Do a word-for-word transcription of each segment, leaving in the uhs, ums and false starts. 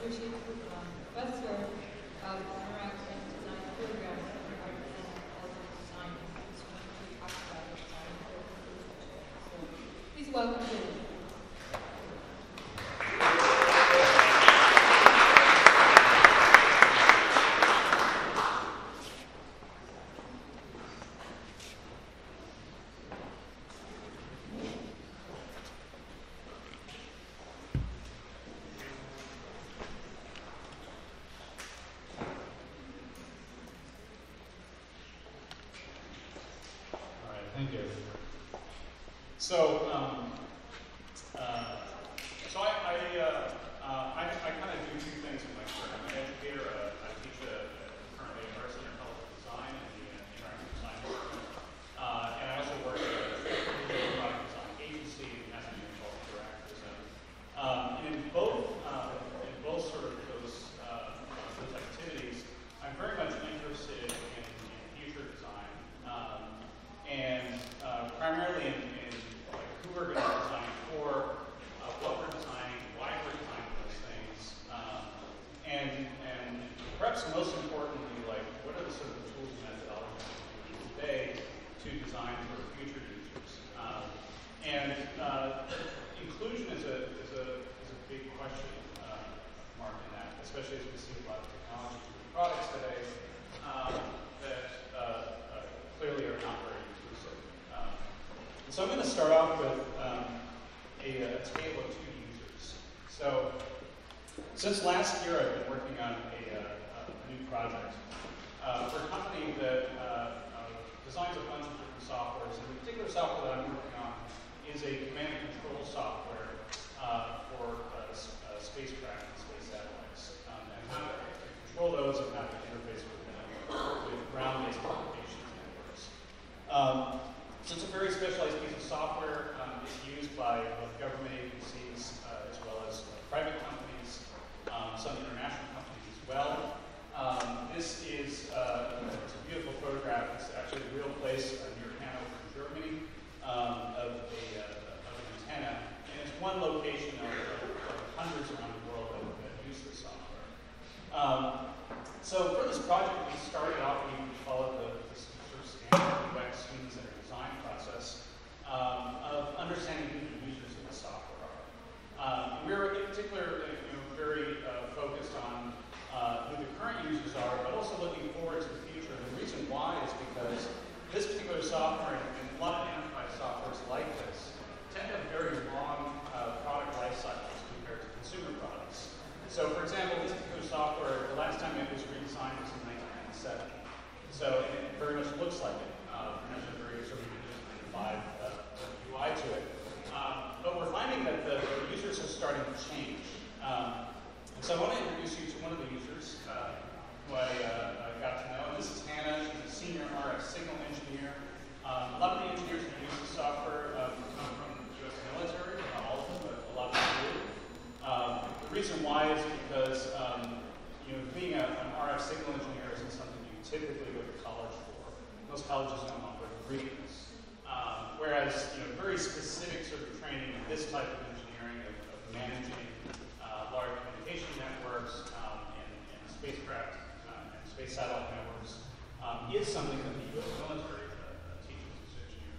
Associate um, Professor of Interaction Design Program at the Department of Design Institute to talk about design for. So please welcome Julie. Thank you. So, um, uh, so I, I, uh, uh, I, I kind of do two things in my career. I'm an educator. Uh, I teach uh, currently at Mercer in Public Design and the uh, Interactive Design Program. Uh, and I also work at a digital product design agency and has a unit called Interactivism. Um, and in both, uh, in both sort of those, uh, those activities, I'm very much interested in, in future design. Um, and uh, primarily in, in like, who we're going to design for, uh, what we're designing, why we're designing those things, um, and and perhaps most importantly, like what are the sort of tools and methodologies we use today to design for future users. Um, and uh, inclusion is a is a is a big question uh, mark in that, especially as we see a lot of technology products today um, that uh, uh, clearly are not very. So I'm going to start off with um, a, a table of two users. So since last year, I've been working on a, uh, a new project uh, for a company that uh, uh, designs a bunch of different softwares. And the particular software that I'm working on is a command and control software uh, for uh, uh, spacecraft and space satellites, um, and how to control those and how to interface with them with ground-based communications networks. Um, So it's a very specialized piece of software. Um, it's used by both government agencies uh, as well as uh, private companies, um, some international companies as well. Um, this is uh, it's a beautiful photograph. It's actually a real place uh, near Hanover, Germany, um, of, a, uh, of an antenna. And it's one location of, of hundreds around the world that, that use this software. Um, so for this project, we started off, we followed the, the sort of standard U X students that are design process um, of understanding who the users of the software are. Um, we were in particular you know, very uh, focused on uh, who the current users are, but also looking forward to the future. And the reason why is because this particular software and, and a lot of enterprise softwares like this tend to have very long uh, product life cycles compared to consumer products. So for example, this particular software, the last time it was redesigned was in nineteen ninety-seven. So it very much looks like it. Uh, it has a very sort of ninety-five uh, U I to it. Um, but we're finding that the, the users are starting to change. Um, and so I want to introduce you to one of the users uh, who I uh, got to know. And this is Hannah. She's a senior R F signal engineer. Um, a lot of the engineers who use the software um, come from the U S military. Not all of them, but a lot of them do. Um, the reason why is because um, you know, being a, an R F signal engineer isn't something you typically go to college for. Most colleges don't offer degrees. Um, whereas, you know, very specific sort of training in this type of engineering, of, of managing uh, large communication networks um, and, and spacecraft uh, and space satellite networks um, is something that the U S military uh, teaches its engineers.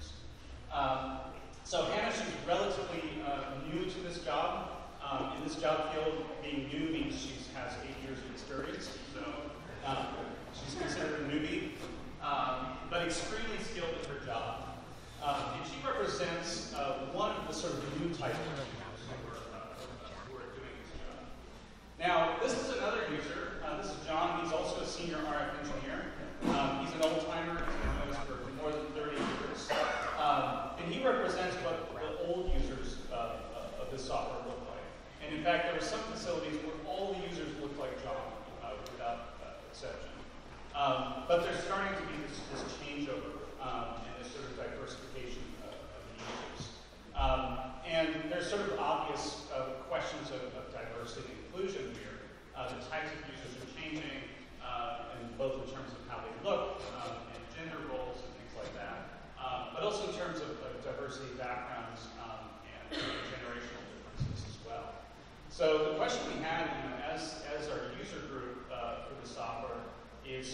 Um, so Hannah, she's relatively uh, new to this job. Um, in this job field, being new means she has eight years of experience. So um, she's considered a newbie. Um, but extremely skilled at her job. Um, and she represents uh, one of the sort of new type of engineers who are, uh, who are doing this job. Now, this is another user. Uh, this is John. He's also a senior R F engineer. Um, he's an old-timer. He's been doing this for more than thirty years. Um, and he represents what the old users uh, of this software look like. And in fact, there were some facilities where all the users looked like John, uh, without uh, exception. Um, but there's starting to be this, this changeover um, and this sort of diversification of, of the users. Um, and there's sort of obvious uh, questions of, of diversity and inclusion here. Uh, the types of users are changing, uh, and both in terms of how they look um, and gender roles and things like that, um, but also in terms of, of diversity of backgrounds um, and generational differences as well. So the question we had, you know, as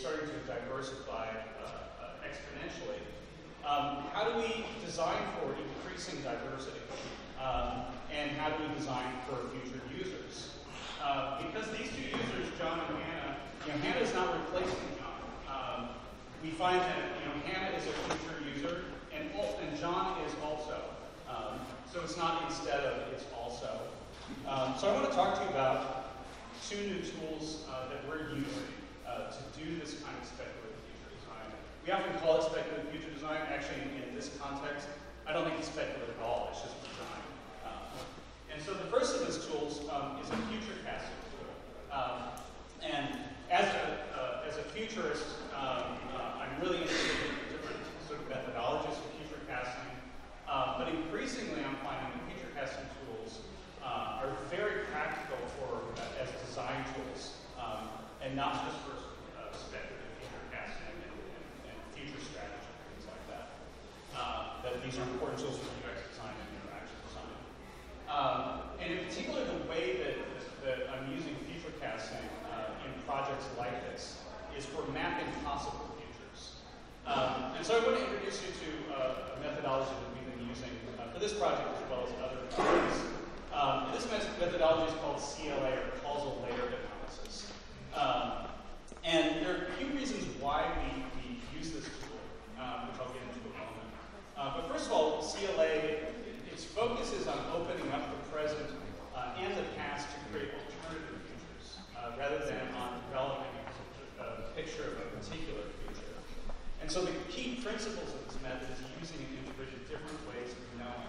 starting to diversify uh, uh, exponentially. Um, how do we design for increasing diversity? Um, and how do we design for future users? Uh, because these two users, John and Hannah, you know, Hannah is not replacing John. Um, we find that, you know, Hannah is a future user, and, and John is also. Um, so it's not instead of, it's also. Um, so I want to talk to you about two new tools uh, that we're using uh, to do this kind of speculative future design. We often call it speculative future design. Actually, in this context, I don't think it's speculative at all. It's just design. Um, and so the first of these tools um, is a future casting tool. Um, and as a, uh, as a futurist, um, uh, I'm really interested in different sort of methodologies for future casting. Um, but increasingly, I'm finding that future casting tools uh, are very practical for uh, as design tools, um, and not just for uh, speculative future casting and, and, and future strategy, things like that. Uh, that these are important tools for U X design and interaction design. Um, and in particular, the way that, that I'm using future casting uh, in projects like this is for mapping possible futures. Um, and so I want to introduce you to uh, a methodology that we've been using uh, for this project as well as other projects. Um, this methodology is called C L A, or Causal Layer Analysis. Um, and there are a few reasons why we, we use this tool, um, which I'll get into in a moment. Uh, but first of all, C L A, it, its focus is on opening up the present uh, and the past to create alternative futures, uh, rather than on developing a, a picture of a particular future. And so the key principles of this method is using it to integrate different ways of knowing.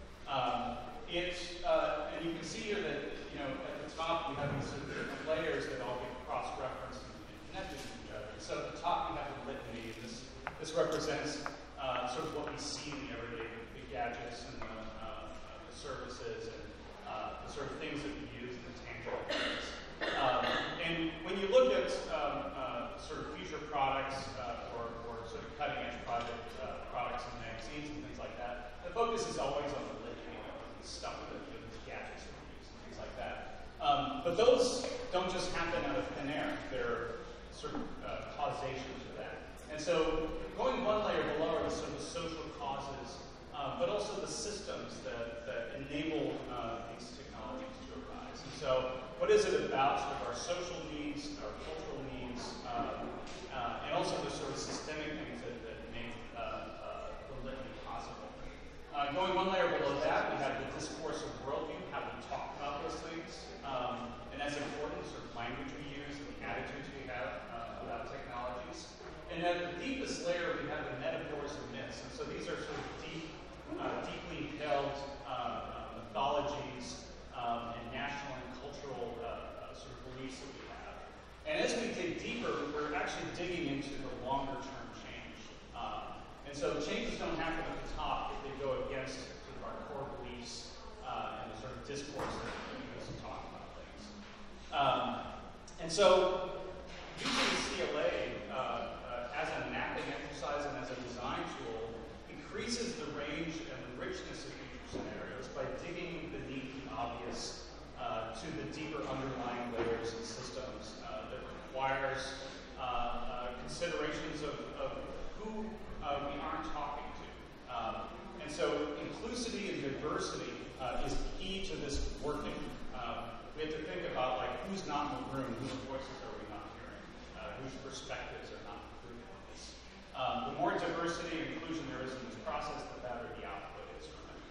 Um, It's, uh, and you can see here that, you know, at the top we have these sort of different layers that all get cross-referenced and, and connected to each other. So at the top we have the litany. This, this represents uh, sort of what we see in the everyday, the gadgets and the, uh, the services and uh, the sort of things that we use in the tangible things. Um, and when you look at um, uh, sort of future products uh, or, or sort of cutting-edge project uh, products and magazines and things like that, the focus is always on the stuff that you know, gadgets that we use and things like that. Um, but those don't just happen out of thin air. There are sort of uh, causations of that. And so going one layer below are the sort of social causes, um, but also the systems that, that enable uh, these technologies to arise. And so what is it about sort of our social needs, our cultural needs, um, uh, and also the sort of systemic things that, that make uh, uh, the litany possible. Uh, going one layer below that, we have the discourse of worldview, how we talk about those things. Um, and that's important, sort of language we use and the attitudes we have uh, about technologies. And at the deepest layer, we have the metaphors and myths. And so these are sort of deep, uh, deeply held uh, mythologies um, and national and cultural uh, uh, sort of beliefs that we have. And as we dig deeper, we're actually digging into the longer-term change. Um, And so changes don't happen at the top if they go against sort of our core beliefs uh, and the sort of discourse that we use to talk about things. Um, and so using C L A uh, uh, as a mapping exercise and as a design tool increases the range and the richness of future scenarios by digging beneath the obvious uh, to the deeper underlying layers and systems uh, that requires uh, uh, considerations of, of who Uh, we aren't talking to. Um, and so inclusivity and diversity uh, is key to this working. Um, we have to think about like who's not in the room, whose voices are we not hearing, uh, whose perspectives are not included in this. Um, the more diversity and inclusion there is in this process, the better the output is from it.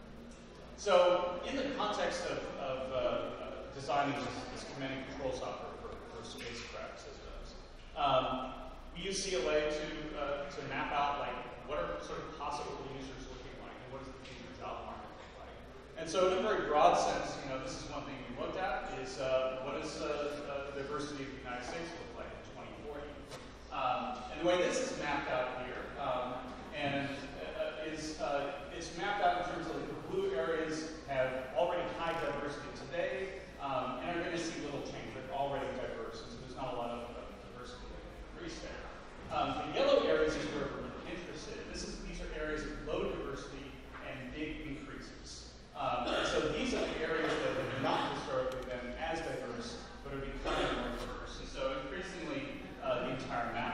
So in the context of, of uh, uh, designing this, this command and control software for, for spacecraft systems, um, we use C L A to, uh, to map out like what are sort of possible users looking like and what does the future job market look like. And so in a very broad sense, you know, this is one thing we looked at is uh, what does uh, uh, the diversity of the United States look like in twenty forty? Um, and the way this is mapped out here um, and uh, is uh, it's mapped out in terms of the blue areas have already high diversity today um, and are going to see little change. They're already diverse, and so there's not a lot of uh, diversity that can increase there. Um, the yellow areas is where we're interested. This is, these are areas of low diversity and big increases. Um, and so these are the areas that have not historically been as diverse, but are becoming more diverse. And so increasingly, uh, the entire map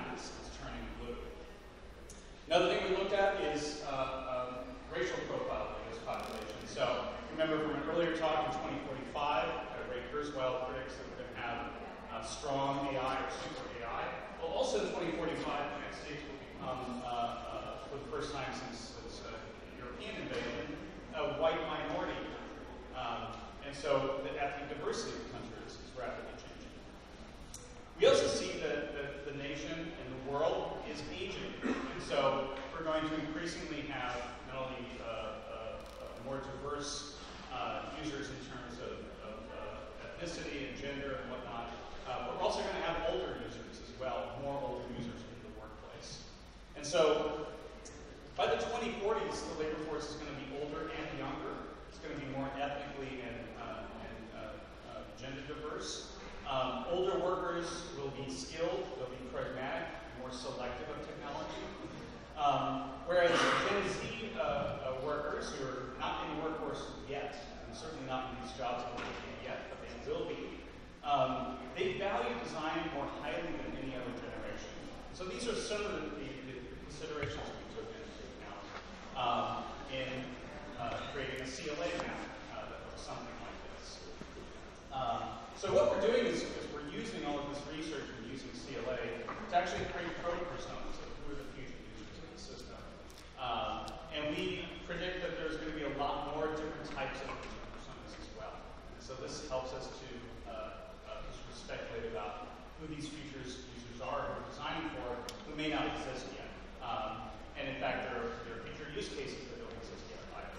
uh, strong A I or super A I. Well, also in twenty forty-five, the United States will become, uh, uh, for the first time since, since uh, European invasion, a white minority. Um, and so the ethnic diversity of the country is, is rapidly changing. We also see that, that the nation and the world is aging. And so we're going to increasingly have not only uh, uh, uh, more diverse uh, users in terms of, of uh, ethnicity and gender and whatnot, uh, but we're also going to have older users as well, more older users in the workplace. And so by the twenty forties, the labor force is going to be older and younger. It's going to be more ethnically and, uh, and uh, uh, gender diverse. Um, older workers will be skilled, they'll be pragmatic, more selective of technology. Um, whereas Gen Z uh, uh, workers who are not in the workforce yet, and certainly not in these jobs that they're in yet, but they will be, um, they value design more highly than any other generation. So these are some of the, the, the considerations we took into account um, in uh, creating a C L A map uh, that looks something like this. Um, so what we're doing is, is we're using all of this research and using C L A to actually create proto-personas of who are the future users of the system. Um, and we predict that there's going to be a lot more different types of personas as well. And so this helps us to uh, uh, sort of speculate about who these futures users are, who we're designing for, who may not exist yet. Um, and in fact, there are, there are future use cases that don't exist yet either.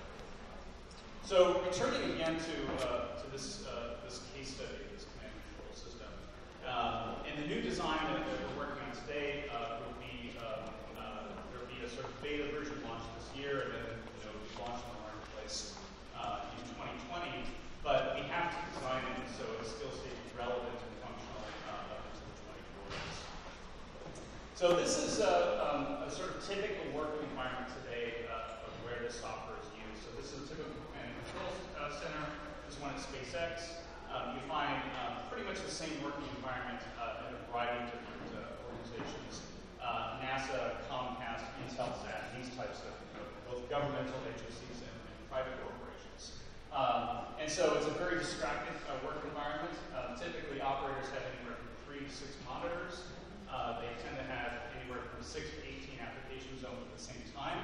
So returning again to, uh, to this, uh, this case study, this command and control system, um, and the new design that, that we're working on today uh, will be, uh, uh, there will be a sort of beta version launch this year, and then you know, we launch in the marketplace uh, in twenty twenty. But we have to design it so it still stays relevant and functional uh, up into the twenty forties. So this is a, um, a sort of typical working environment today uh, of where this software is used. So this is a typical command and control uh, center. This one at SpaceX. Um, you find um, pretty much the same working environment uh, in a variety of different uh, organizations. Uh, NASA, Comcast, Intelsat, these types of you know, both governmental agencies and, and private corporations. Um, and so it's a very distracted uh, work environment. Uh, typically, operators have anywhere from three to six monitors. Uh, they tend to have anywhere from six to eighteen applications open at the same time.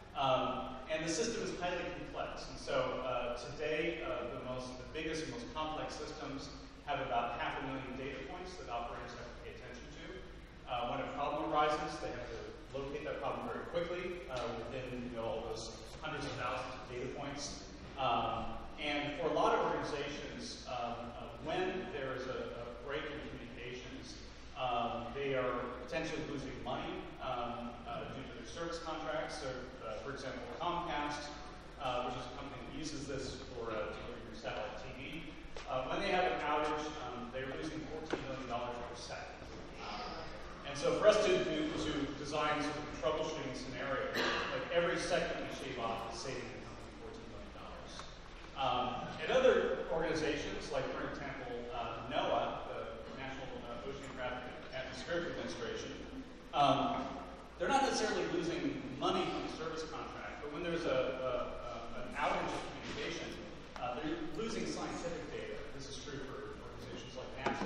Um, and the system is highly complex. And so uh, today, uh, the most, the biggest and most complex systems have about half a million data points that operators have to pay attention to. Uh, when a problem arises, they have to locate that problem very quickly uh, within you know, all those hundreds of thousands of data points. Um, and for a lot of organizations, um, uh, when there is a, a break in communications, um, they are potentially losing money um, uh, due to their service contracts. So, uh, for example, Comcast, uh, which is a company that uses this for uh, delivering satellite T V, uh, when they have an outage, um, they're losing fourteen million dollars per second. Um, and so for us to, to, to design sort of a troubleshooting scenario, like every second we shave off is saving the company fourteen million dollars. Um, and other organizations, like for example, uh, NOAA, the National uh, Oceanographic and Atmospheric Administration, um, they're not necessarily losing money from the service contract, but when there's a, a, a, an outage of communication, uh, they're losing scientific data. This is true for organizations like NASA.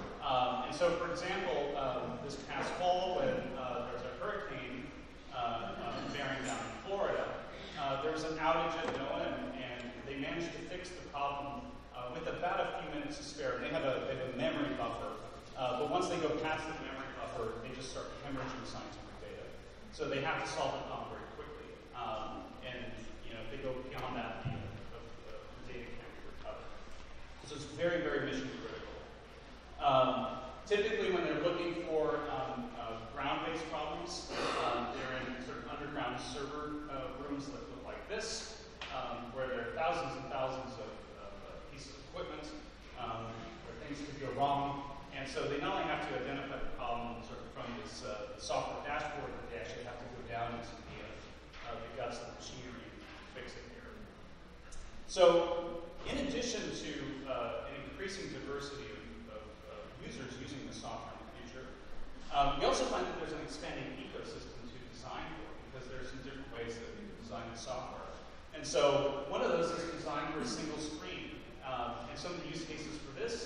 Um, and so, for example, um, this past fall, when uh, there was a hurricane uh, uh, bearing down in Florida, uh, there was an outage at NOAA, and, and they managed to fix the problem uh, with about a few minutes to spare. They have a, they have a memory buffer, uh, but once they go past the memory buffer, they just start hemorrhaging scientific data. So they have to solve the problem very quickly. Um, and you know, if they go beyond that, the, the, the data can't be recovered. So it's very, very mission critical. Um, typically, when they're looking for um, uh, ground-based problems, um, they're in sort of underground server uh, rooms that look like this, um, where there are thousands and thousands of, of uh, pieces of equipment um, where things could go wrong. And so they not only have to identify the problem sort of from this uh, software dashboard, but they actually have to go down into the, uh, uh, the guts of the machinery and fix it here. So in addition to uh, an increasing diversity of, of, of users using the software in the future, um, we also find that there's an expanding ecosystem to design for, because there's some different ways that we can design the software. And so one of those is designed for a single screen. Um, and some of the use cases for this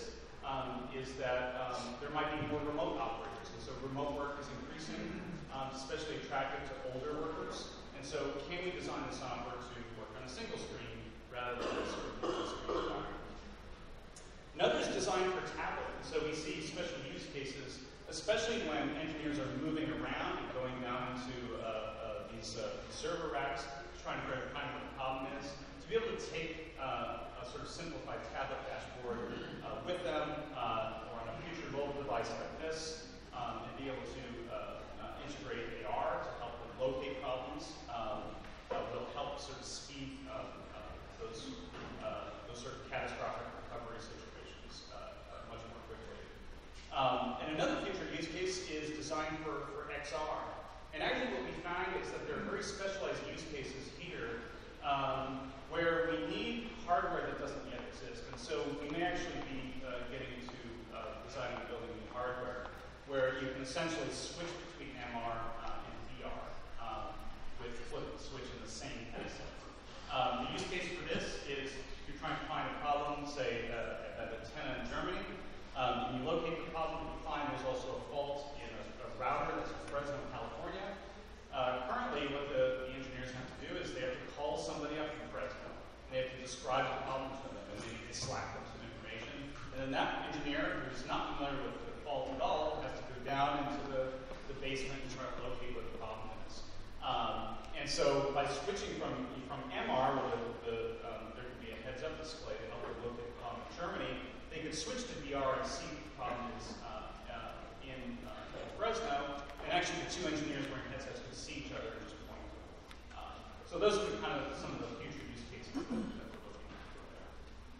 um, is that um, there might be more remote operators. And so remote work is increasing, um, especially attractive to older workers. And so can we design the software to work on a single screen rather than a sort of multi-screen environment? Another is designed for tablet. And so we see special use cases, especially when engineers are moving around and going down into uh, uh, these uh, server racks, trying to find what the problem is. To be able to take uh, a sort of simplified tablet dashboard uh, with them uh, or on a future mobile device like this, um, and be able to uh, uh, integrate A R to help them locate problems, um, uh, will help sort of speed uh, uh, those, uh, those sort of catastrophic recovery situations uh, uh, much more quickly. Um, and another future use case is designed for, for X R. And actually what we find is that there are very specialized use cases here um, where we need hardware that doesn't yet exist. And so we may actually be uh, getting into uh, designing and building new hardware where you can essentially switch between M R uh, and V R um, with flip and switch in the same asset. Um, the use case for this is you're trying to find a problem, say, uh, at a tenant in Germany. Um, and you locate the problem, you find there's also a fault in a, a router that's in Fresno, California. Uh, currently, what the, the engineers have to do is they have to call somebody up from Fresno, and they have to describe the problem to them, and they, they slack them some information. And then that engineer, who's not familiar with the fault at all, has to go down into the, the basement and try to locate what the problem is. Um, and so by switching from, from M R, where the, the, um, there can be a heads-up display to help them locate the problem in Germany, they could switch to V R and see what the problem is uh, uh, in uh, Fresno, and actually the two engineers wearing headsets could see each other and just point to them. Um, so those are kind of some of the future use cases that we're looking at there.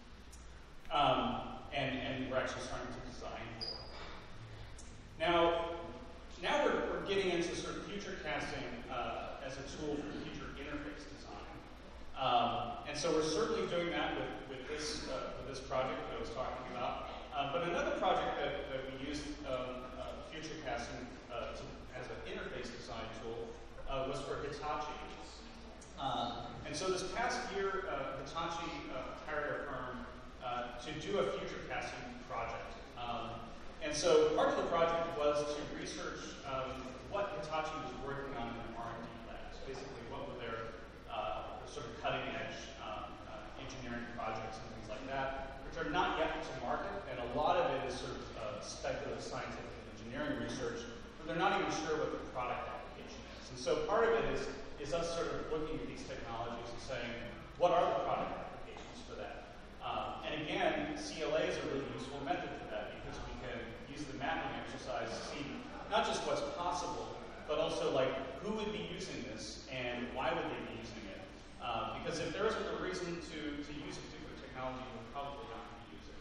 Um, and, and we're actually starting to design for. Now, now we're, we're getting into sort of future casting uh, as a tool for future interface design. Um, and so we're certainly doing that with, with, this, uh, with this project that I was talking about. Uh, but another project that, that we used um, uh, future casting uh, to, as an interface design tool uh, was for Hitachi. Uh, and so this past year, uh, Hitachi uh, hired a firm uh, to do a future casting project. Um, and so part of the project was to research um, what Hitachi was working on in their R and D labs. Basically, what were their uh, sort of cutting edge um, uh, engineering projects and things like that, which are not yet to market, and a lot of it is sort of uh, speculative scientific and engineering research, but they're not even sure what the product application is. And so part of it is, is us sort of looking at these technologies and saying, what are the product applications for that? Um, and again, C L A is a really useful method for that because we can use the mapping exercise to see not just what's possible, but also like who would be using this and why would they be using it? Uh, because if there isn't a reason to, to use a particular technology, we're probably not going to use it.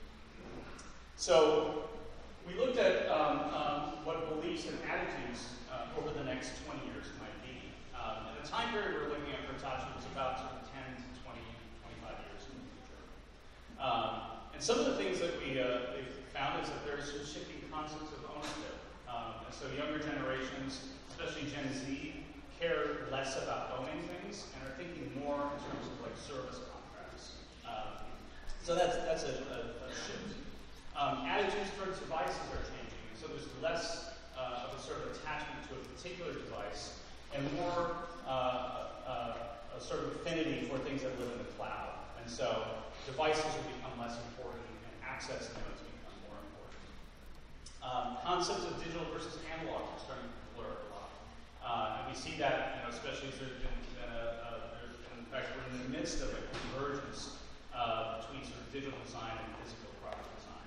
So we looked at um, um, what beliefs and attitudes uh, over the next twenty years might be. Um, and the time period we're looking at for Hitachi was about sort of ten to twenty, twenty-five years in the future. Um, and some of the things that we uh, found is that there's some shifting concepts of ownership. Um, and so younger generations, especially Gen Z, care less about owning things and are thinking more in terms of like service contracts. Um, so that's that's a, a, a shift. Um, attitudes towards devices are changing. So there's less uh, of a sort of attachment to a particular device and more uh, uh, a sort of affinity for things that live in the cloud. And so devices will become less important and access to those become more important. Um, concepts of digital versus analog are starting to blur a lot. Uh, and we see that, you know, especially as there's been, been a, a, there's been, in fact, we're in the midst of a convergence uh, between sort of digital design and physical product design.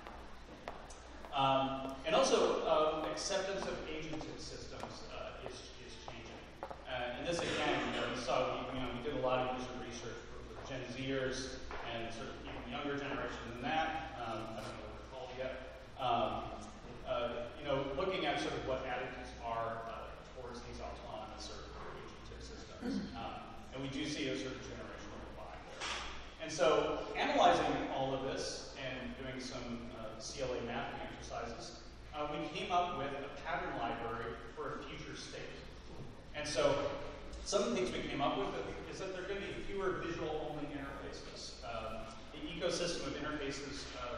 Um, and also, um, acceptance of agentic systems uh, is, is changing. Uh, and this, again, you know, we saw, we, you know, we did a lot of user research for, for Gen Zers and sort of even younger generation than that. Um, I don't know what they're called yet. Um, uh, you know, looking at sort of what attitudes are uh, towards these autonomous or agentic systems. Um, and we do see a sort of generational divide there. And so, analyzing all of this and doing some uh, C L A mapping exercises, uh, we came up with a pattern library for a future state. And so, some of the things we came up with is that there are going to be fewer visual-only interfaces. Um, the ecosystem of interfaces uh, that we're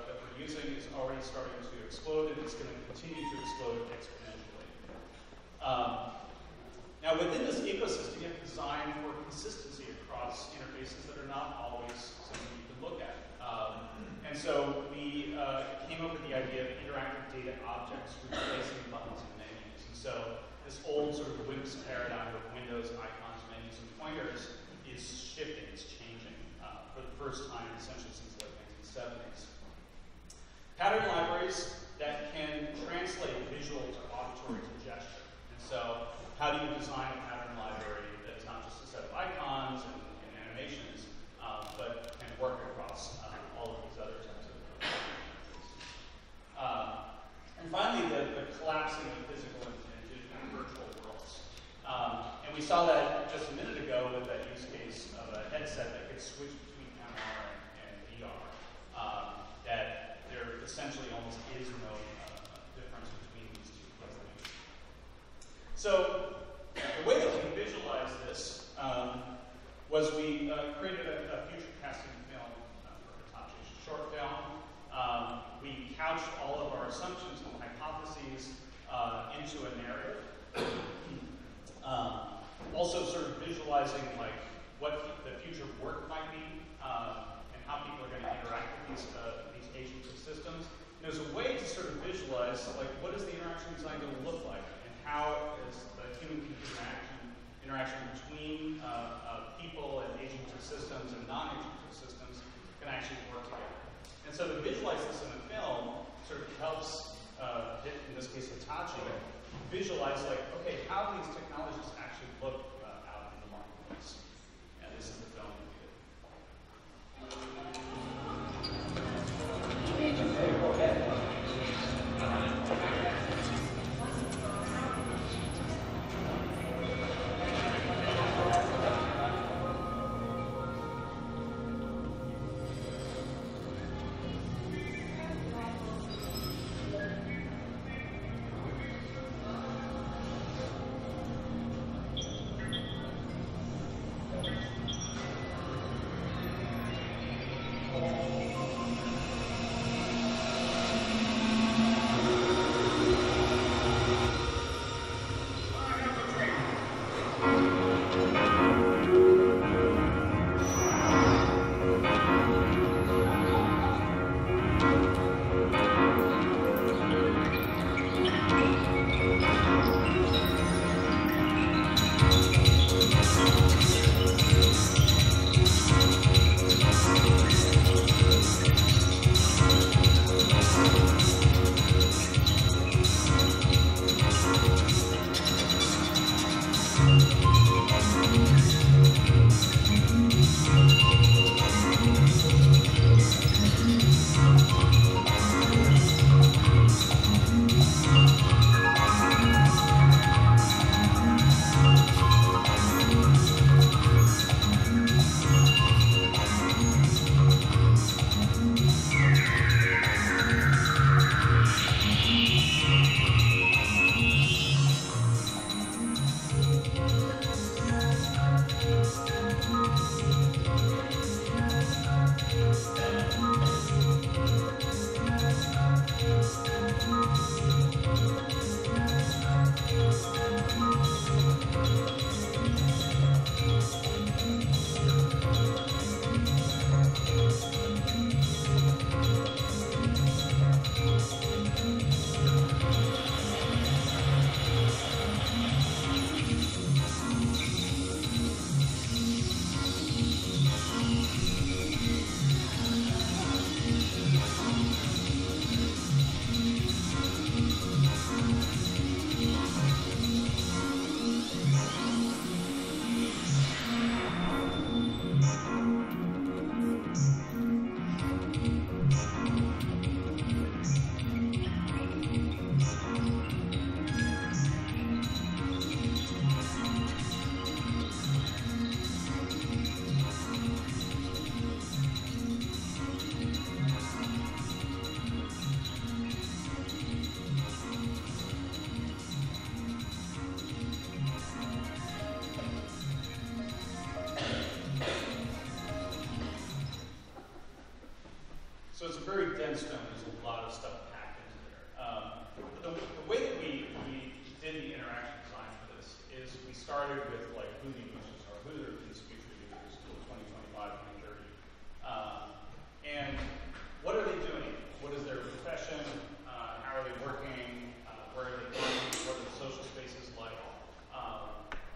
using is already starting to explode, and it's going to continue to explode exponentially. Um, now, within this ecosystem, you have to design for consistency across interfaces that are not always something you can look at. Um, and so we uh, came up with the idea of interactive data objects replacing buttons and menus. And so this old sort of WIMPs paradigm of Windows icons, menus, and pointers is shifting, it's changing uh, for the first time essentially since the late nineteen seventies. Pattern libraries that can translate visual to auditory to gesture. And so how do you design a pattern library that's not just a set of icons and, and animations, um, but can work across uh, all of these other types of interfaces. Um, and finally, the, the collapsing of physical and, and virtual worlds. Um, and we saw that just a minute ago with that use case of a headset that could switch between M R and, and V R. Um, that there essentially almost is no uh, difference between these two things. So the way that we visualized this um, was we uh, created a, a future casting film uh, for Hitachi, a short film. Um, we couched all of our assumptions and hypotheses uh, into a narrative. um, also sort of visualizing like what the future work might be um, and how people are going to interact with these, uh, these agents and systems. And there's a way to sort of visualize like what is the interaction design going to look like and how is the human-computer interaction, interaction between uh, uh, people and agents and systems and non-agents and systems can actually work together. And so to visualize this in a film sort of helps, uh, in this case Hitachi, visualize like, okay, how do these technologies actually look uh, out in the marketplace? And this is the film that we did. Go ahead.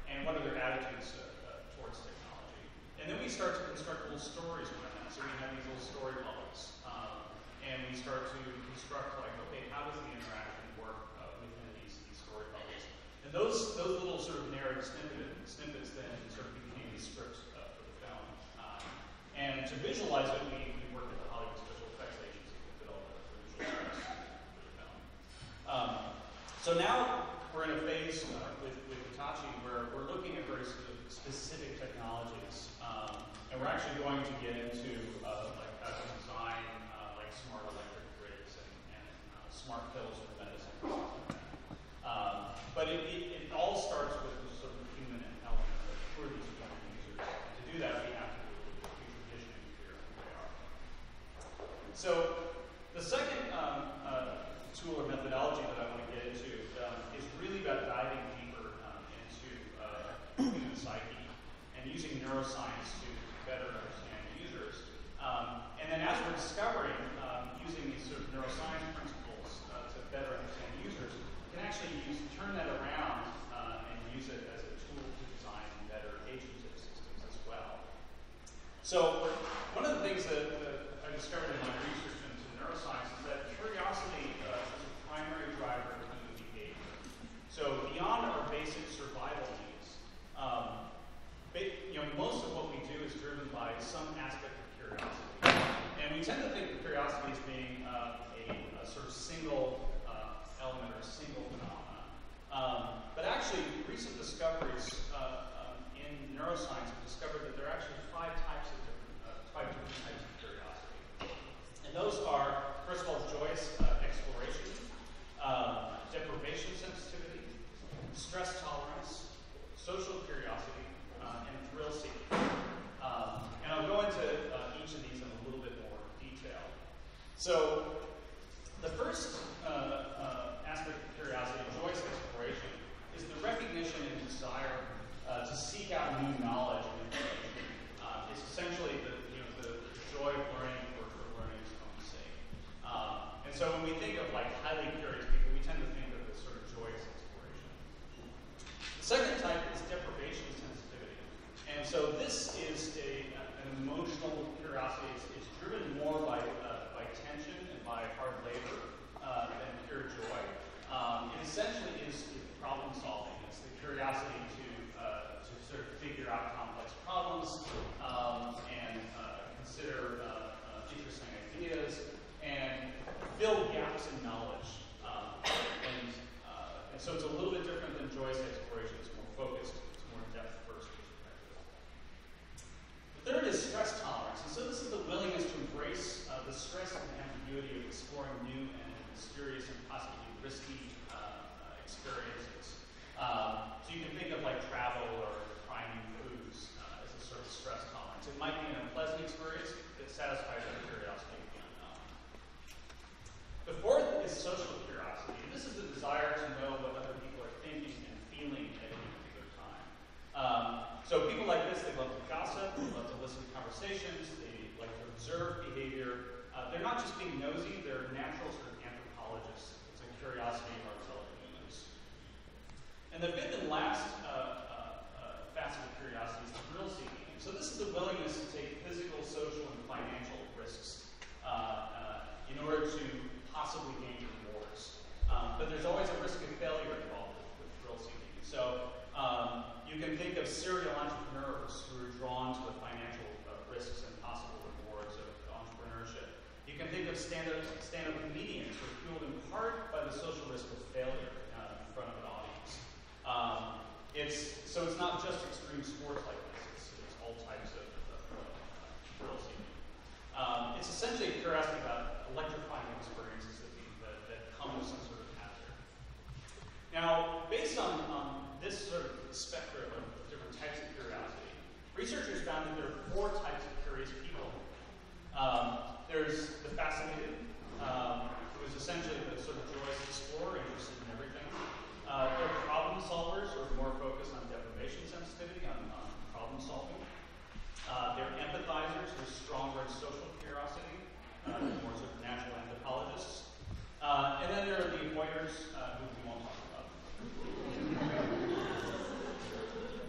and what are their attitudes uh, uh, towards technology. And then we start to construct little stories around that. So we have these little story bubbles. Um, and we start to construct, like, okay, how does the interaction work uh, within these, these story bubbles? And those, those little sort of narrative snippet, snippets then sort of became the scripts uh, for the film. Um, and to visualize it, we, we worked with the Hollywood Special Effects Agency to build the visual effects for the film. Um, so now we're in a phase uh, with, with Hitachi where we're looking at very sort of specific technologies. Um, and we're actually going to get into uh, like how to design uh, like smart electric grids and, and uh, smart pills for medicine. Um, but it, it, it all starts with the sort of human element of who are these human users. To do that, we have to do a little bit of conditioning to figure out who they are. So the second um, uh, tool or methodology that I want to get into um, is really about diving deeper um, into uh, human psyche and using neuroscience to better understand users. Um, and then as we're discovering, um, using these sort of neuroscience principles uh, to better understand users, we can actually use, turn that around uh, and use it as a tool to design better agentic systems as well. So one of the things that, that I discovered in my research into neuroscience is that curiosity uh, is a primary driver of human behavior. So beyond our basic survival needs, um, you know, most of what we do is driven by some aspect of curiosity. And we tend to think of curiosity as being uh, a, a sort of single uh, element or a single phenomenon. Um, but actually, recent discoveries uh, um, in neuroscience have discovered that there are actually five types of different, uh, five different types of curiosity. And those are, first of all, joyous uh, exploration, uh, deprivation sensitivity, stress tolerance, social curiosity, Uh, and thrill seeking. Um, and I'll go into uh, each of these in a little bit more detail. So, the first uh, uh, aspect of curiosity, joyous exploration, is the recognition and desire uh, to seek out new knowledge and information. Uh, it's essentially the, you know, the, the joy of learning for, for learning's own sake. Um, and so, when we think of like highly curious people, we tend to think of this sort of joyous exploration. The second type is deprivation sensitivity. And so this is a, an emotional curiosity. It's, it's driven more by, uh, by tension and by hard labor uh, than pure joy. Um, it essentially is problem solving. It's the curiosity to, uh, to sort of figure out complex problems um, and uh, consider uh, uh, interesting ideas and fill gaps in knowledge. Um, and, uh, and so it's a little bit different than joyous exploration. It's more focused. It's more depth first. Third is stress tolerance, and so this is the willingness to embrace uh, the stress and ambiguity of exploring new and mysterious and possibly risky uh, uh, experiences. Um, so you can think of like travel or trying new foods uh, as a sort of stress tolerance. It might be an unpleasant experience that satisfies our curiosity of the unknown. The fourth is social curiosity, and this is the desire to know what other people are thinking and feeling at any particular time. Um, so people like this, they love to gossip, they love to listen to conversations, they like to observe behavior. Uh, they're not just being nosy, they're natural sort of anthropologists. It's a curiosity of our fellow humans. And the fifth and last uh, uh, uh, facet of curiosity is thrill seeking. So this is the willingness to take physical, social, and financial risks uh, uh, in order to possibly gain rewards. Um, but there's always a risk of failure involved with, with thrill seeking. So um, you can think of serial entrepreneurs who are drawn to the financial uh, risks and possible rewards of entrepreneurship. You can think of stand-up stand-up comedians who are fueled in part by the social risk of failure uh, in front of an audience. Um, it's, so it's not just extreme sports like this, it's, it's all types of, of uh, thrill seeking. Um, it's essentially a curiosity about electrifying experiences that, we, that, that come with some sort of hazard. Now, based on um, this sort of spectrum of different types of curiosity, researchers found that there are four types of curious people. Um, there's the fascinated, um, who is essentially the sort of joyous explorer, interested in everything. Uh, there are problem solvers, who are more focused on deprivation sensitivity, on, on problem solving. Uh, there are empathizers, who are stronger in social curiosity, uh, more sort of natural anthropologists. Uh, and then there are the avoiders, uh, who we won't talk about.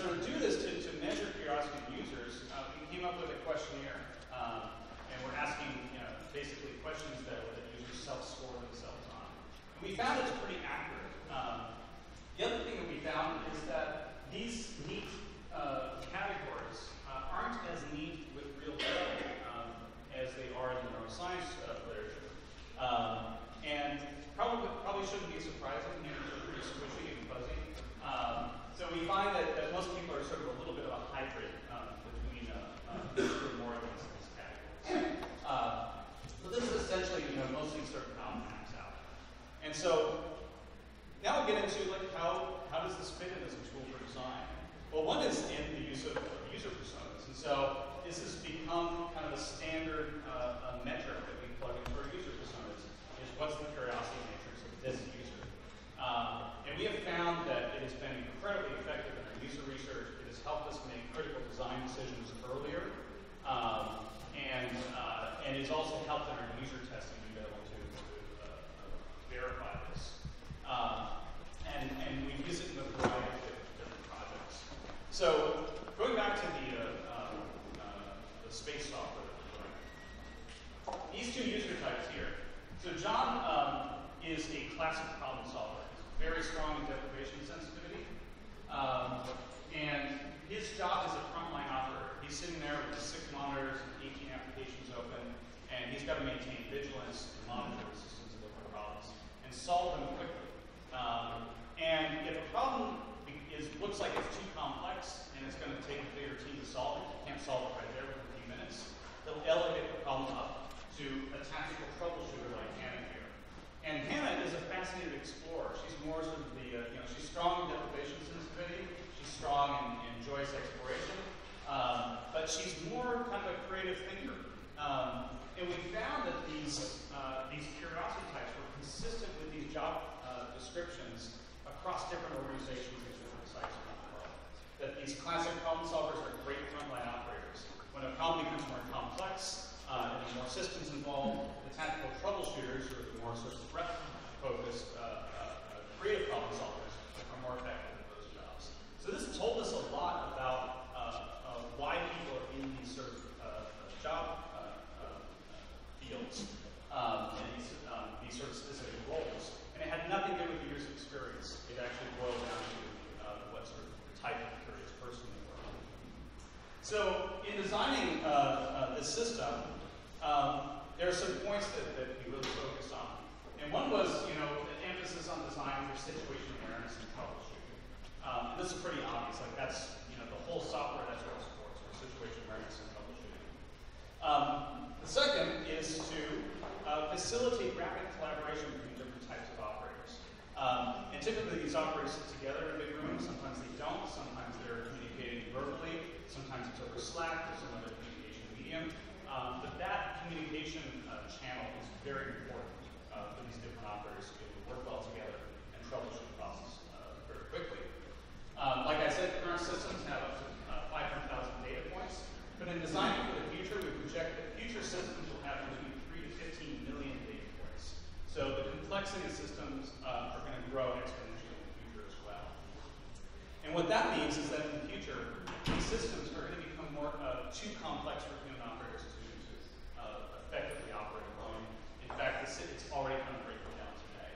to do this, to, to measure curiosity in users, uh, we came up with a questionnaire. Um, and we're asking, you know, basically questions that, that users self-score themselves on. And we found it's pretty accurate. Um, the other thing that we found is that these neat uh, categories uh, aren't as neat with real data um, as they are in the neuroscience uh, literature. Um, and probably, probably shouldn't be surprising. Humans are pretty squishy and fuzzy. Um, so we find that, that most people are sort of a little bit of a hybrid um, between uh, uh, sort of more of these, these categories. Uh, so this is essentially, you know, mostly sort of how it maps out. And so now we'll get into like how how does this fit in as a tool for design? Well, one is in the use of user personas, and so this has become kind of a standard uh, a metric that we plug into our user personas. Is what's the curiosity matrix of this user? Um, and we have found that it has been incredibly effective in our user research. It has helped us make critical design decisions earlier. Um, And, uh, and it's also helped in our user testing to be able to, to uh, uh, verify this. Um, and, and we use it in a variety of different projects. So going back to the, uh, um, uh, the space software that we're doing, these two user types here. So John um, is a classic problem solver. He's very strong in deprivation sensitivity. Um, and his job is a frontline operator. He's sitting there with his six monitors and eighteen applications open, and he's got to maintain vigilance and monitor the systems and look for problems and solve them quickly. Um, and if a problem is looks like it's too complex and it's going to take a bigger team to solve it, you can't solve it right there within a few minutes, they'll elevate the problem up to a tactical troubleshooter like Hannah here. And Hannah is a fascinating explorer. She's more sort of the, uh, you know, she's strong in deprivation sensitivity. She's strong in, in joyous exploration. Um, but she's more kind of a creative thinker. Um, and we found that these, uh, these curiosity types were consistent with these job uh, descriptions across different organizations and different sites around the world. That these classic problem solvers are great frontline operators. When a problem becomes more complex, uh, and there's more systems involved, the tactical troubleshooters, or the more sort of threat-focused uh, uh, creative problem solvers, are more effective at those jobs. So this told us a lot about why people are in these sort of uh, job uh, uh, fields um, and these, um, these sort of specific roles. And it had nothing to do with the user experience. It actually boiled down to uh, what sort of type of curious person they were. So in designing uh, uh, this system, um, there are some points that, that we really focused on. And one was, you know, the emphasis on design for situation awareness and troubleshooting. Um, and this is pretty obvious. Like that's, you know, the whole software that's what situation awareness and troubleshooting. Um, the second is to uh, facilitate rapid collaboration between different types of operators. Um, and typically these operators sit together in a big room. Sometimes they don't. Sometimes they're communicating verbally. Sometimes it's over Slack or some other communication medium. Um, but that communication uh, channel is very important uh, for these different operators to be able to work well together and troubleshoot the process uh, very quickly. Um, like I said, current systems have up to uh, five hundred thousand data points, but in designing for the future, we project that future systems will have between three to fifteen million data points. So the complexity of systems uh, are going to grow exponentially in the future as well. And what that means is that in the future, these systems are going to become more uh, too complex for human operators to, to uh, effectively operate alone. In fact, it's, it's already kind of breaking down today.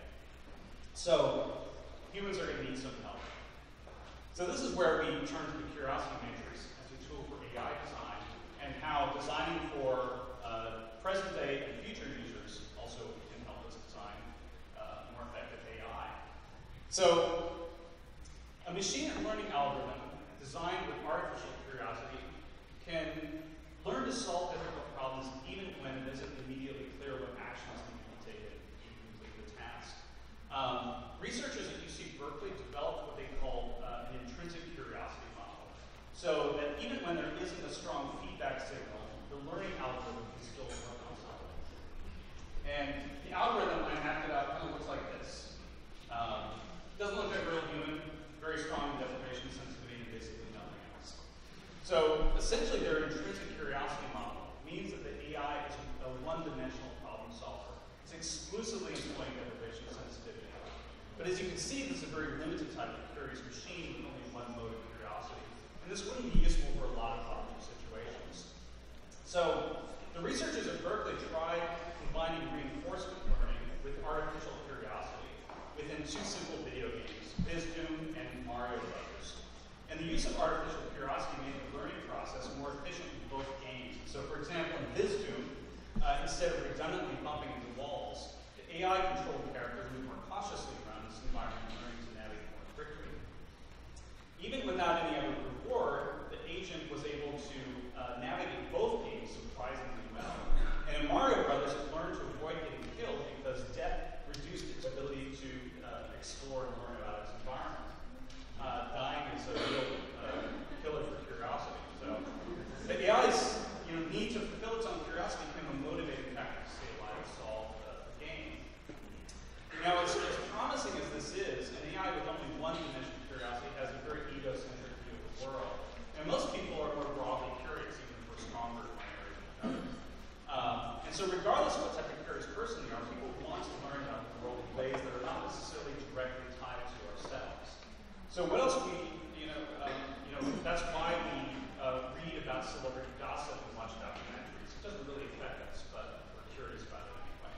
So humans are going to need some help. So this is where we turn to the curiosity matrix as a tool for A I design and how designing for uh, present day and future users also can help us design uh, more effective A I. So a machine learning algorithm designed with artificial curiosity can learn to solve difficult problems even when it isn't immediately clear what actions need to be taken to complete the task. Um, researchers at U C Berkeley developed what they call uh, an intrinsic curiosity model. So that even when there isn't a strong feedback signal, the learning algorithm can still work on something. And the algorithm, I mapped it out, kind of looks like this. Um, doesn't look very in two simple video games, Bizdoom and Mario Brothers. And the use of artificial curiosity made the learning process more efficient in both games. So for example, in Bizdoom, uh, instead of redundantly bumping into walls, the A I-controlled character moved more cautiously around this environment, learning to navigate more quickly. Even without any other reward, the agent was able to uh, navigate both games surprisingly well. And in Mario Brothers, it learned to avoid getting killed because death reduced its ability to uh, explore and learn about its environment. Uh, dying is a real uh, killer for curiosity. So the A I's you know, need to fulfill its own curiosity became a motivating factor to stay alive and solve uh, the game. Now, as, as promising as this is, an A I with only one dimension of curiosity has a very egocentric view of the world. And most people are more broadly curious, even if we're stronger in one area than others. Um, and so regardless of what type of curious person they are, people want to learn about the world in ways that are not necessarily directly tied to ourselves. So what else we, you know, um, you know, that's why we uh, read about celebrity gossip and watch documentaries. It doesn't really affect us, but we're curious about it anyway.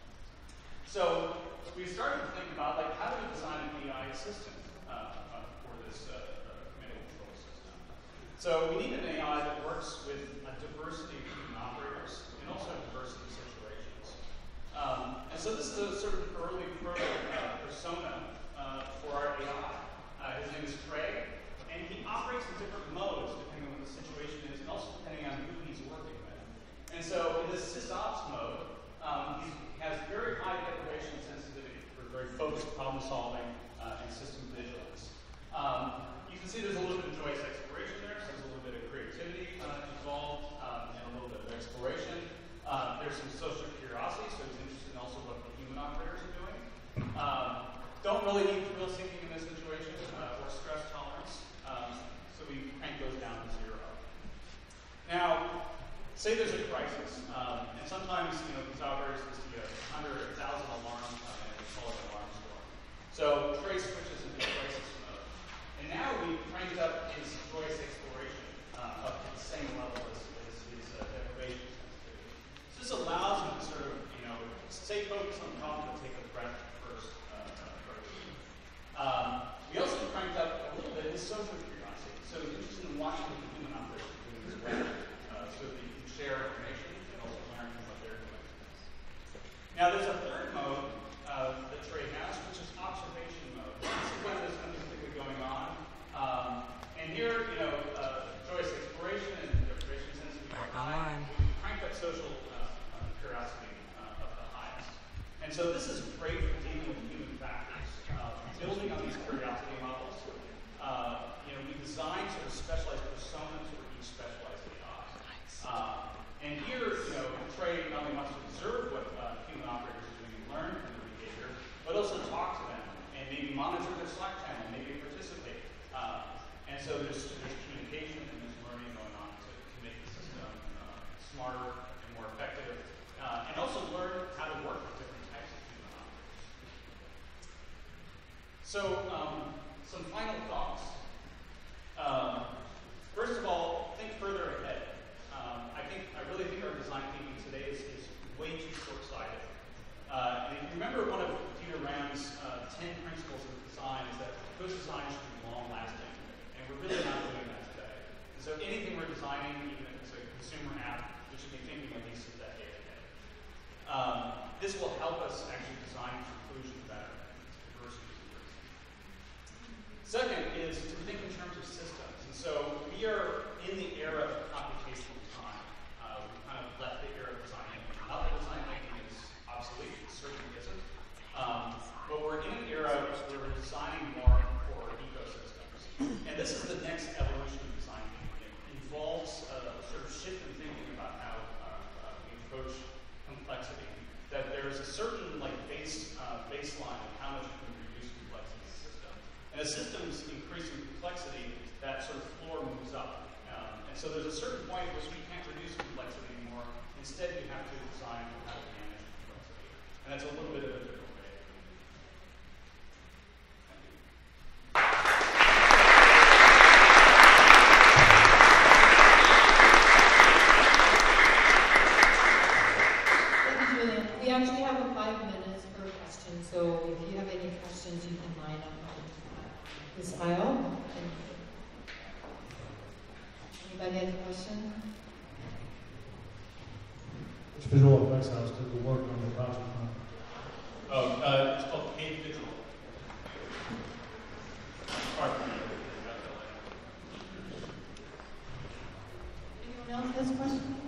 So we started to think about, like, how do we design an A I assistant uh, uh, for this uh, uh, command control system? So we need an A I that works with a diversity of human operators and also a diversity of situations. Um, and so this is a sort of early proto uh, persona uh, for our A I. Uh, his name is Trey, and he operates in different modes depending on what the situation is and also depending on who he's working with. And so in this sysops mode, um, he has very high deprivation sensitivity for very focused problem solving uh, and system vigilance. Um, you can see there's a little bit of joyous exploration there, so there's a little bit of creativity uh, involved um, and a little bit of exploration. Uh, there's some social curiosity, so he's interested in also what the human operators are doing. Um, don't really need thrill seeking in this situation uh, or stress tolerance, um, so we crank those down to zero. Now, say there's a crisis, um, and sometimes you know these operators can see a hundred, a thousand alarms, uh, and we call it an alarm storm. So Trey switches into crisis mode, and now we've cranked up his joyous exploration uh, up to the same level as, as his uh, deprivation sensitivity. So this allows him to sort of you know stay focused on the problem but take a breath first. Um, we also cranked up a little bit his social curiosity. So he's interested in watching what the human operators are doing as well, uh, so that you can share information and also learn from what they're doing. Now there's a third mode uh, that Trey has, which is observation mode. This is when there's something particularly going on. Um, and here, you know, uh, joyous exploration and deprivation sensitivity are high. We cranked up social uh, uh, curiosity uh, up the highest. And so this is great for dealing with human factors. Uh, building on these curiosity models, uh, you know, we designed sort of specialized personas for each specialized A I. Uh, and here, you know, Trey not only wants to observe what uh, human operators are doing and learn from their behavior, but also talk to them and maybe monitor their Slack channel, maybe participate. Uh, and so there's, there's communication and there's learning going on to, to make the system uh, smarter and more effective, uh, and also learn how to work with different types of human operators. So, um, some final thoughts. Um, first of all, think further ahead. Um, I think I really think our design thinking today is, is way too short-sighted. Uh, and if you remember, one of Dieter Rams' uh, ten principles of design is that good design should be long-lasting, and we're really not doing that today. And so, anything we're designing, even if it's a consumer app, we should be thinking at least a decade ahead. Um, this will help us actually design conclusion better. Second is to think in terms of systems. And so we are in the era of computational time. Uh, we kind of left the era of design thinking. Not that design thinking is obsolete, it certainly isn't. Um, but we're in an era where we're designing more for ecosystems. And this is the next evolution of design thinking. It involves a sort of shift in thinking about how uh, uh, we approach complexity. That there is a certain like base uh, baseline of how much we can reduce complexity in the system. And as systems increase in complexity, that sort of floor moves up. Um, and so there's a certain point at which we can't reduce complexity anymore. Instead, we have to design for how to manage complexity. And that's a little bit of a different way. Thank you. Thank you, Julian. We actually have five minutes for questions. so if you have any questions, you can line up on this aisle. Anybody have a question? Which visual effects house did the work on the project on? Oh, uh, it's called Cave Digital. Anyone else has a question?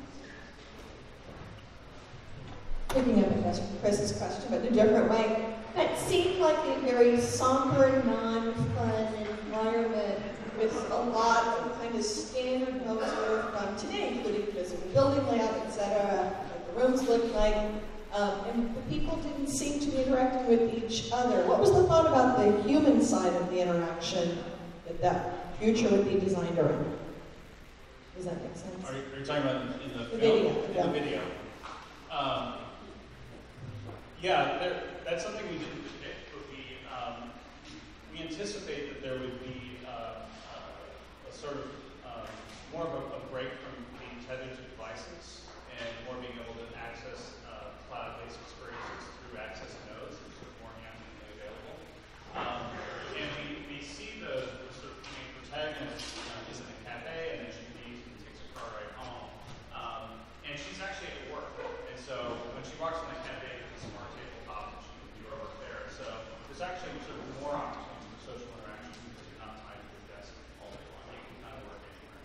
Picking up on Chris's question, but in a different way, that seemed like a very somber, non-fun environment with a lot of kind of standard notes from today, including physical building layout, et cetera, what the rooms looked like, um, and the people didn't seem to be interacting with each other. What was the thought about the human side of the interaction that that future would be designed around? Does that make sense? Are you, are you talking about in the, The film? video, In yeah. the video. Um, yeah, there, that's something we didn't predict, but we um, we anticipate that there would be uh, uh, a sort of uh, more of a, a break from being tethered to devices and more being able to access uh, cloud-based experiences through access nodes, which are more amplified available. Um, and we, we see the, the sort of main protagonist uh, is in a cafe, and then she leaves and takes her car right home. Um, and she's actually at work, and so when she walks in the cafe, there's a smart tabletop, and she can do her work there. So there's actually sort of more opportunities for social interaction because you're not tied to your desk all day long. You can kind of work anywhere.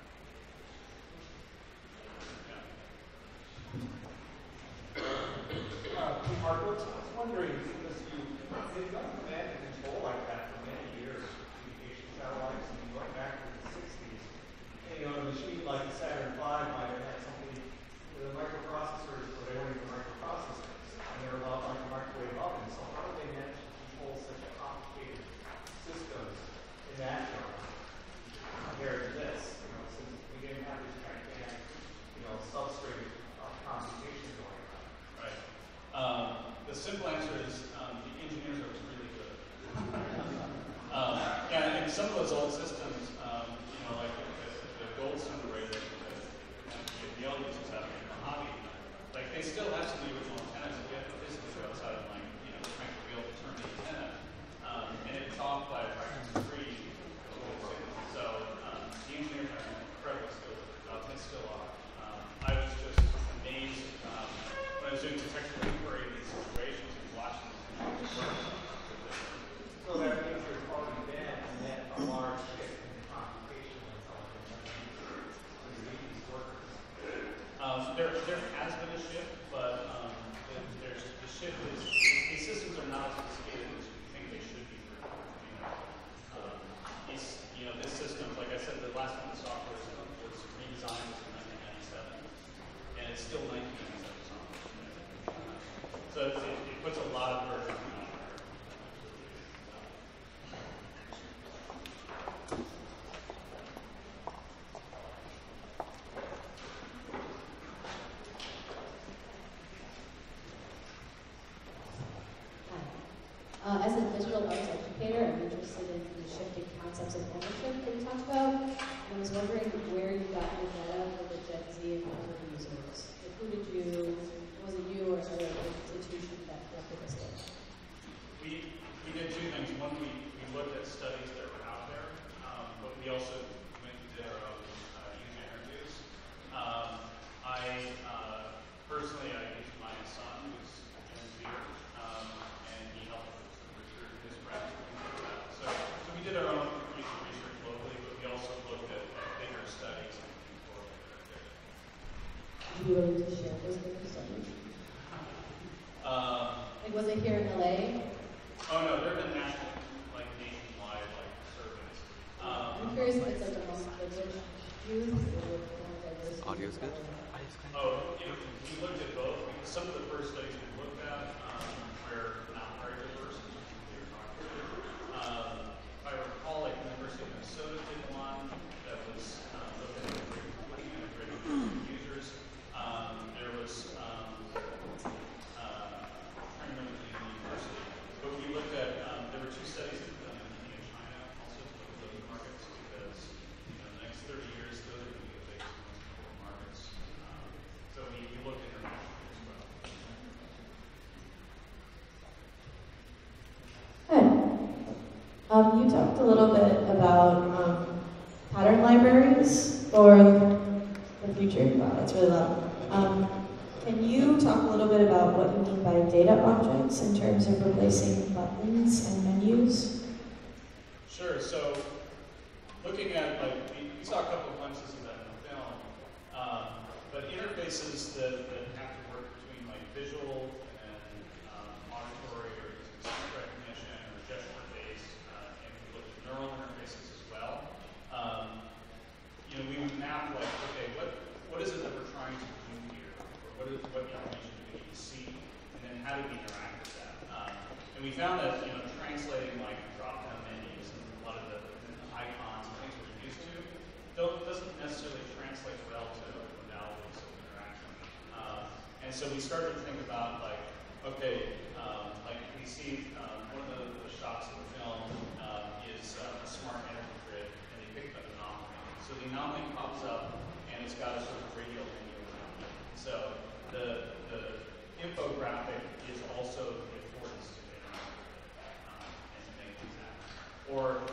Yeah. Uh, Mark, I was wondering, because you, they've done command and control like that for many years, communication satellites, and going back to the sixties. And, you know, a machine like the Saturn five might have had something with the microprocessors, but they weren't even microprocessors. And they were a lot like a microwave oven. So how do they manage to control such complicated systems in that era compared to this? You know, since we didn't have this gigantic, you know, substrate of computation going on. Right. Um, the simple answer is um, the engineers are really good. um, yeah, and some of those old systems, um, you know, like the, the Goldstone array that the Yale uses out in Mojave, like they still have some of the original antennas that you have to physically go outside and like, you know, crank the wheel to turn the antenna. Um, and it's off by a factor of three. So um, the engineers are incredibly skilled. Uh, they still are. Um, I was just amazed um, when I was doing contextual inquiry in these situations and watching these work. So that means there's already been and then a large shift in the computational intelligence to meet these workers. Um, there, there has been a shift, but um, the, there's, the shift is these systems are not as sophisticated as we think they should be. For, you know, um, these, you know, this system, like I said, the last one the software was, was redesigned was in nineteen ninety-seven, and it's still nineteen ninety-seven software. So it, it, it puts a lot of burden on our. Uh, as a digital arts educator, I'm interested in the shifting concepts of ownership that you talked about. And I was wondering where you got your data for the Gen Z and other users. Like, who did you, was it you or other institution that collected this data? We, we did two things. One, we, we looked at studies that were out there, um, but we also went and did our own uh, user interviews. Um, I, uh, personally, I used my son, who's Gen Z, um, and he helped with some research, his graph, and things like that. So, so we did our own user research locally, but we also looked at, at bigger studies and correlated our data. Would you be willing to share those bigger studies? Um, Like, was it here in L A? oh no, there have been national, like nationwide, like surveys. Um, I'm curious if it's like among privileged youth or more diverse. Audio's good? Oh, you know, we looked at both because some of the first studies we looked at um, were not very diverse. Um, if I recall, like the University of Minnesota did one that was um, looked at including integrated users. Um, there was, um, uh, I can't remember the name of the university, but we looked at, um, there were two studies that were done in India and China also to look at those markets because, you know, the next thirty years, those are going to be the biggest most important markets. Um, so we, we looked internationally as well. Um, you talked a little bit about um, pattern libraries for the future. Wow, that's really loud. Um, can you talk a little bit about what you mean by data objects in terms of replacing buttons and menus? Sure. So, looking at, like, we, we saw a couple of glimpses of that in the film, um, but interfaces that, that have to work between, like, visual and um, auditory or speech recognition or gesture-based, uh, and we looked at neural interfaces as well. Um, you know, we would map, like, okay, what what is it that we're trying to do here, or what is what information do we need to see, and then how do we interact with that? Um, and we found that, you know, translating, like, drop-down menus and a lot of the, the icons and things we're used to don't doesn't necessarily translate well to modalities of interaction. Uh, and so we started to think about, like, okay, um, like we see um, one of the, the shots in the film uh, is uh, a smart energy grid, and they picked up an anomaly. So the anomaly pops up, and it's got a sort of radial linear around it. So the the infographic is also the affordance to interact with it um, and to make things happen. Or